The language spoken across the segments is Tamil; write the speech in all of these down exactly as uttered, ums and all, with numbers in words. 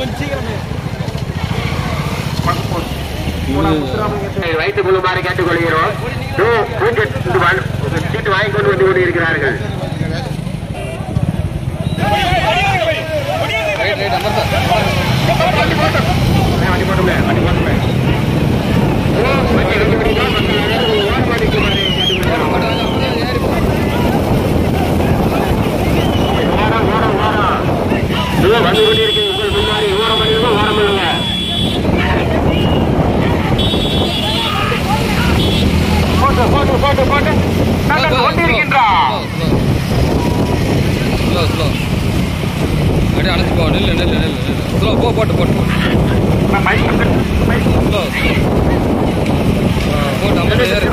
வைத்துக் கொள்ளுமாறு கேட்டுக்கொள்கிறோம். சீட்டு வாங்கிக் கொண்டு வந்து கொண்டிருக்கிறார்கள். வந்து கொண்டிருக்க உங்கள் முன்னாடி ஓரம் பண்ணுங்க, ஓரம் பண்ணுங்க. போட்டு போட்டு போட்டு போட்டு கொண்டிருக்கின்றான். அப்படியே அழைச்சி போ. நெல் நெல் நெல் ஸ்லோ போ. போட்டு போட்டு போட்டு நம்ம ஏறு.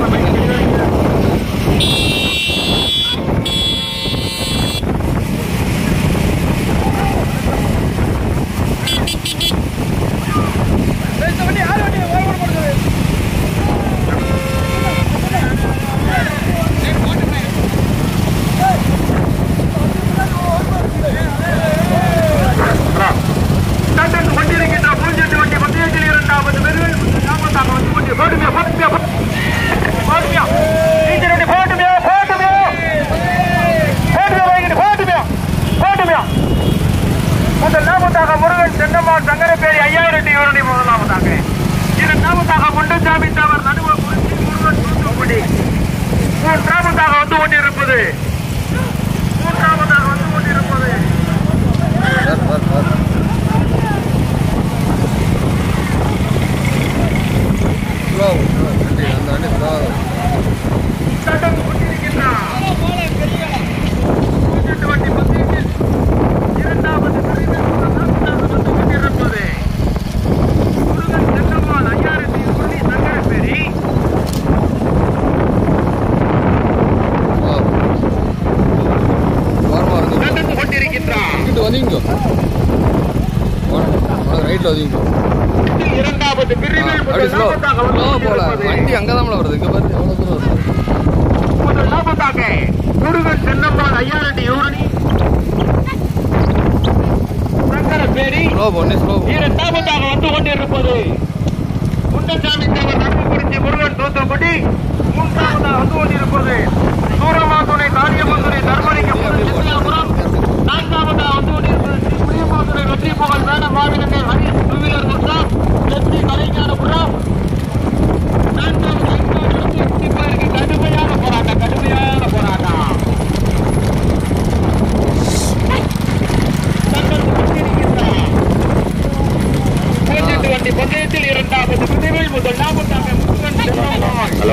முதலாவதாக முருகன் சென்னம்மாள் சங்கரப்பேரி ஐயாயிரத்தி இருநூறு முதலாவதாக. இரண்டாவதாக முண்டசாமி தவர் நடுவர் முருகன் தூத்துக்குடி. மூன்றாவதாக வந்து கொண்டிருப்பது மூன்றாவதாக வந்து கொண்டிருப்பது நடந்து கொண்டிருக்கின்றார். வண்டி பத்திரிகை இரண்டாவது வந்து கொண்டிருப்பது முருகன் சென்னம்மாள் ஐயாயிரத்தி இருநூறு சங்கரப்பேரி. நடந்து கொண்டிருக்கின்றார். இரண்டாவது பிரிவில் வண்டி அங்கதான் வருது. முதலாவதாக முருகன் சென்னம்மாள் ஐயாயிரத்தி யூரணி சங்கரப்பேரி. இரண்டாவதாக வந்து கொண்டிருப்பது முண்டசாமி தேவர் நடுக்குறிச்சி முருகன் தூத்துக்குடி. மூன்றாவதாக வந்து கொண்டிருப்பது சூரமாதுரை காரியமந்துரை தர்மலிங்கம் சித்தியாபுரம். நான்காவதாக வந்து கொண்டிருப்பது புளியமாதுரை வெற்றி புகழ் வேண மாவீரர்கள் ஹரிஸ் டூவீலர் முர்ஷா வெற்றி கலைஞானபுரம். நான்காவது ஐந்தாவது இடத்தில் குடிப்பதற்கு கடுமையான போராட்டம் கடுமையான போராட்டம் வண்டி பந்தயத்தில் இரண்டாவது பிரிவில் முதலாவதாக முருகன் சென்னம்மாள். ஹலோ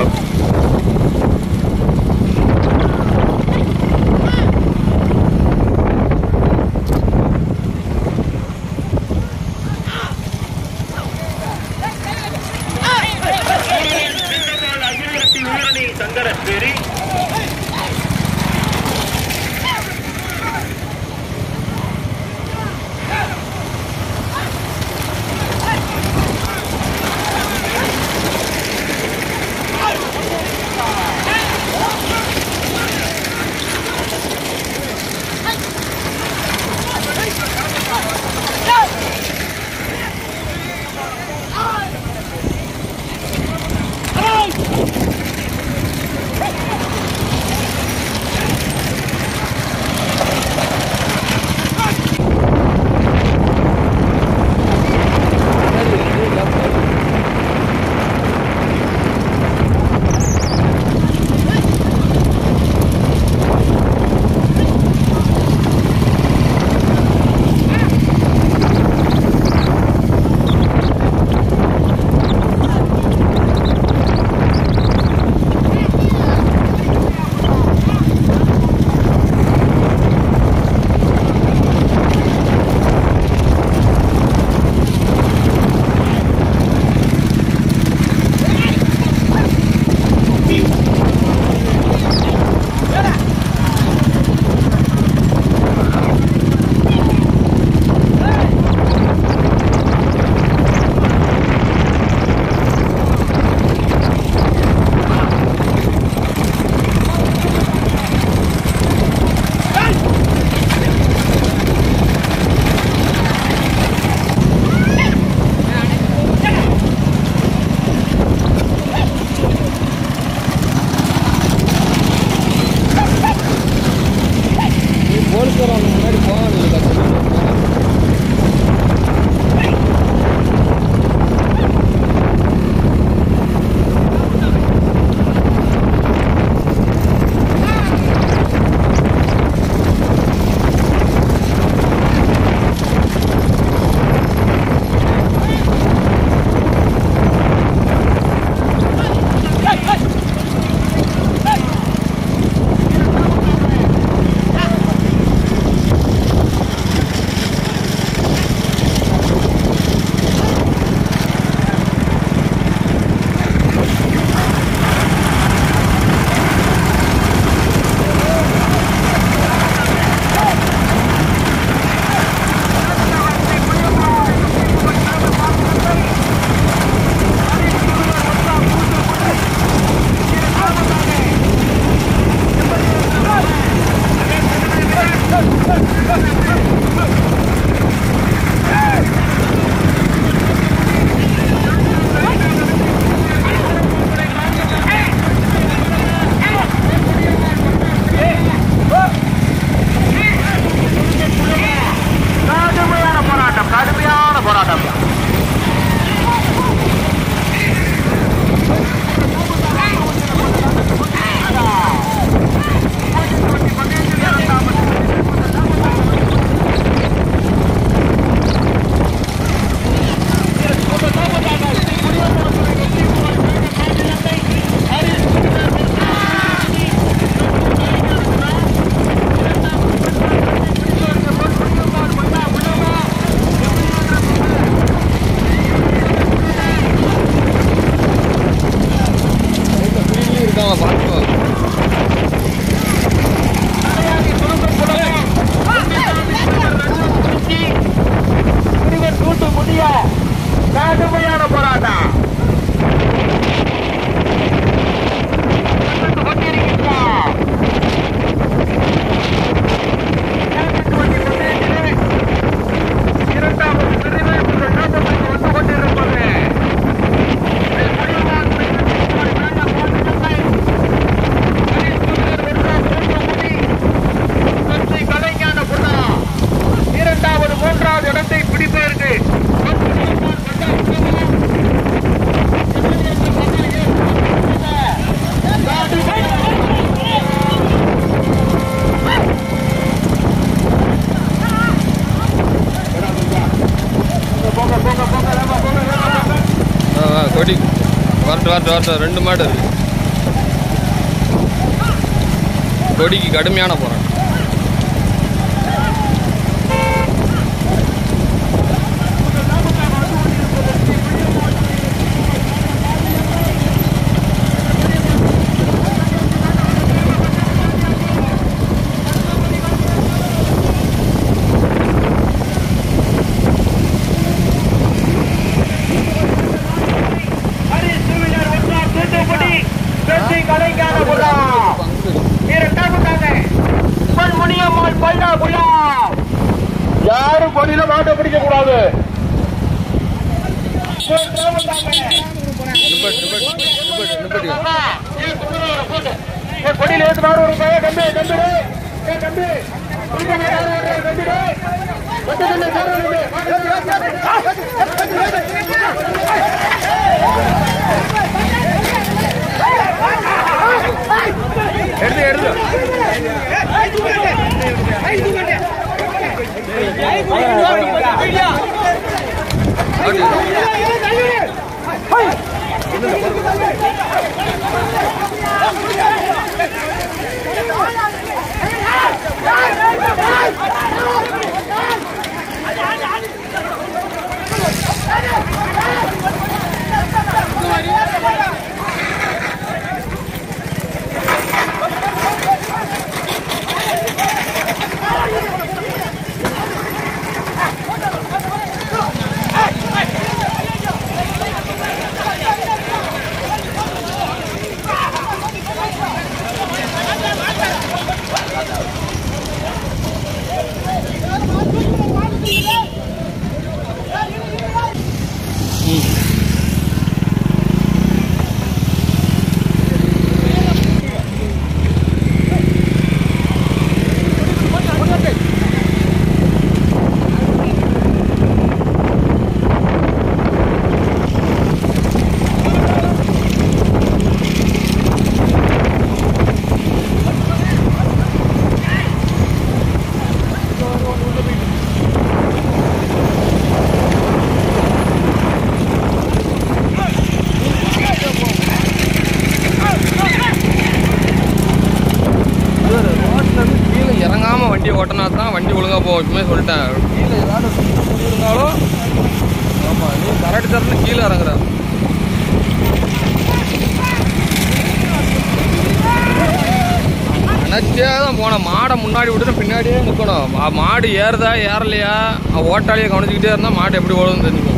வரட்டு வரட்டு வரட்டு ரெண்டு மாடு இருக்கு. கொடிக்கு கடுமையான போராட்டம். யாரும் கொடியில மாட்டை பிடிக்க கூடாது. கொடியில ஏற்று மாடு ஒரு ரூபாய் கம்பி கம்பி கம்பி எடுத்து எடுத்து ஓட்டினா தான் வண்டி ஒழுங்காக போகும். எப்பவுமே சொல்லிட்டேன், கீழே ஏதாவது இருந்தாலும் ஆமாம் நீ கரெக்ட் தரணும் கீழே இறங்குற. நினச்சே தான் போனேன். மாடை முன்னாடி விட்டுட்டு பின்னாடியே நிற்கணும். மாடு ஏறுதா ஏறலையா ஓட்டாளியை கவனிச்சுக்கிட்டே இருந்தால் மாடு எப்படி ஓடுதுன்னு தெரிஞ்சுக்கும்.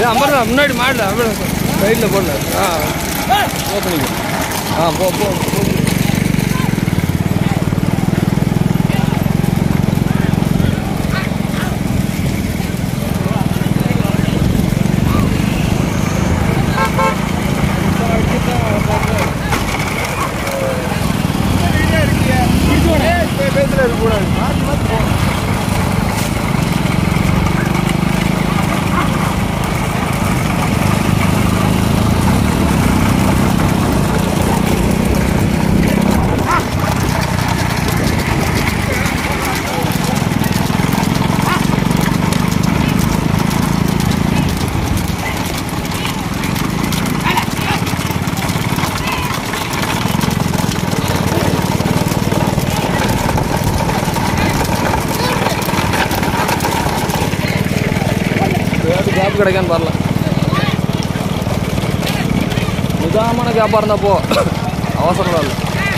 அம்பர் முன்னாடி மாடல சைடில் போடல ஆ போ பண்ணிக்க ஆ போ போ கேப் கிடைக்கான்னு பாருல நிதானமான கேப்பாக இருந்தால் போ அவசரம் இல்லை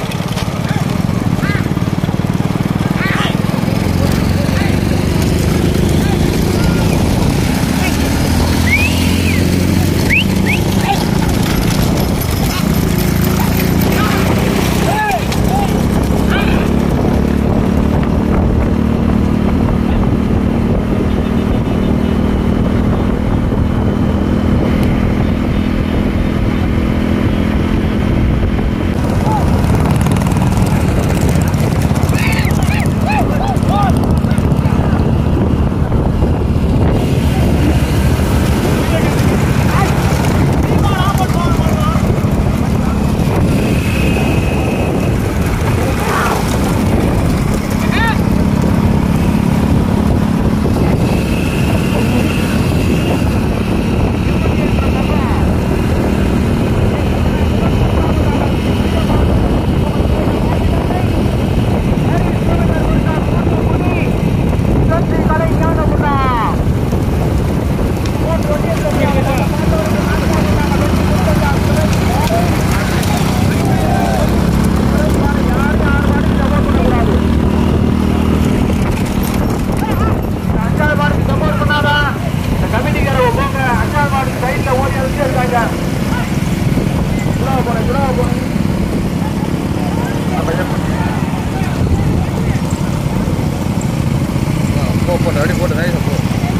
போட்டு அடி போட்டு நைஸாக போ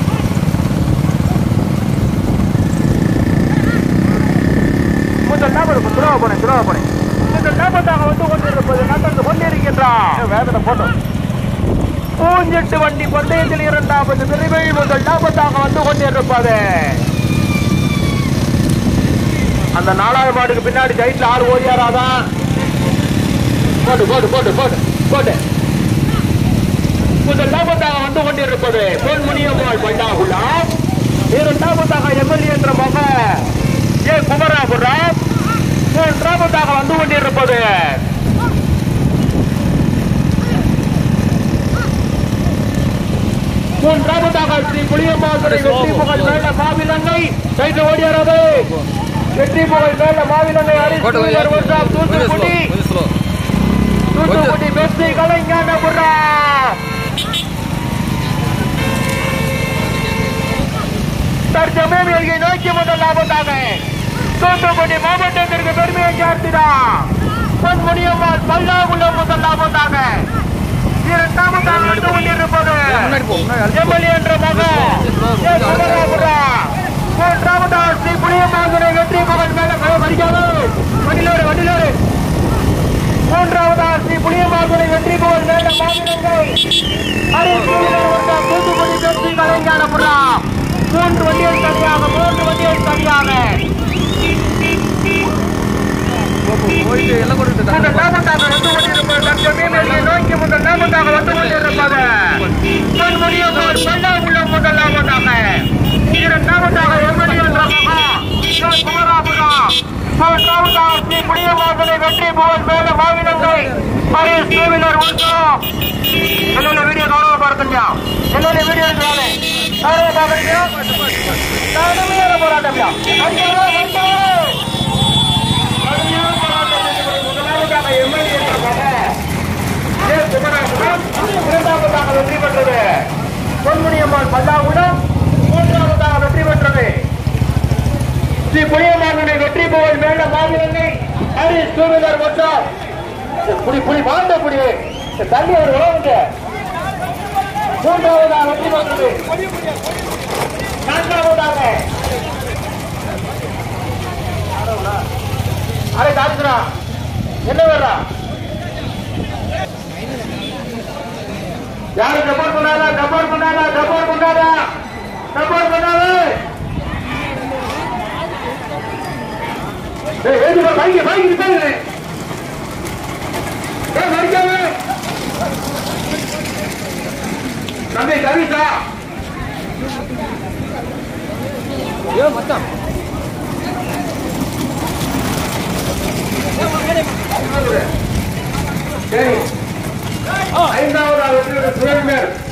முதல் நபர் துறவ போனேன் துறவ போனேன் முதல் நபத்தாக வந்து கொண்டிருப்பது நகர்ந்து கொண்டிருக்கின்றார் வேதனை போட்டோம் பூஞ்செட்டு வண்டி பந்தயத்தில் இரண்டாவது பிரிவில் முதல் நபத்தாக வந்து கொண்டிருப்பது அந்த நாலாவது மாட்டுக்கு பின்னாடி சைட்ல ஆறு ஓடியாராதான் போட்டு போட்டு போட்டு போட்டு போட்டு முதல் லாபத்தாக வந்து கொண்டிருப்பது பொன்முனியம்மாள் பண்டாகுலா இரண்டாவதாக எம்எல்ஏ என்ற மக ஏ குமராபுரம் மூன்றாவதாக வந்து கொண்டிருப்பது மூன்றாவதாக ஸ்ரீ புளியம்மாள் வெற்றி புகழ் மேல மாவிலங்கை சைட்ல ஓடியாரது வெற்றி புகழ் மேல மாவிலங்கை தூத்துக்குடி தூத்துக்குடி பெஸ்டி கலைஞானபுரா தற்சமயம் நோக்கி முதல் லாபத்தாக தூத்துக்குடி மாவட்டத்திற்கு பெருமையை சேர்த்தினார் பொன்முனியம்மாள் பல்லாகுளம் முதல் லாபத்தாக இரண்டாவதாக வந்து கொண்டிருப்பது எம்எல்ஏ என்ற மகன் மூன்றாவதாக ஸ்ரீ புளியம்மாள் வெற்றி புகழ் மேல வடிக்காது வண்டிலோடு வண்டிலோடு மூன்றாவதாக ஸ்ரீ புளியம்மாள் வெற்றி புகழ் மேல மாவிலங்கை தூத்துக்குடி பெஸ்டி கலைஞானபுரா மூன்று வண்டிகள் தனியாக மூன்று வண்டிகள் தனியாக நோக்கி முதல் லாபத்தாக வந்து கொண்டிருப்பது முதல் லாபத்தாக இரண்டாவதாக எம்எல்ஏ குமராபுரம் மூன்றாவதாக ஸ்ரீ புளியம்மாள் வெற்றி புகழ் மேல மாவிலங்கை ஹரிஸ் டூ வீலர் உட்காரம் என்னென்ன வீடியோ கவனம் பார்த்துங்க என்னென்ன வீடியோ இருக்கிறாங்க போராட்டம் இரண்டாவதாக வெற்றி பெற்றது பொன்முனியம்மாள் பல்லாகுளம் மூன்றாவதாக வெற்றி பெற்றது டூ வீலர் மட்டும் புடி புடி மாண்ட புடி தண்ணி ஒரு உழவுங்க. மூன்றாவதாக வெற்றி பெற்றது. நான்காவதாக அரை தாக்குறா என்ன வர்றா யாரு சப்போர்ட் பண்ணாரா சப்போர்ட் பண்ணாரா சப்போர்ட் பண்ணாரா சப்போர்ட் பண்ணாரு. பைக்கு பைக்கு பேரு மறிக்காம தம்பி கவிதா ஏ மச்சான் சரி ஐந்தாவது சுரேந்தர்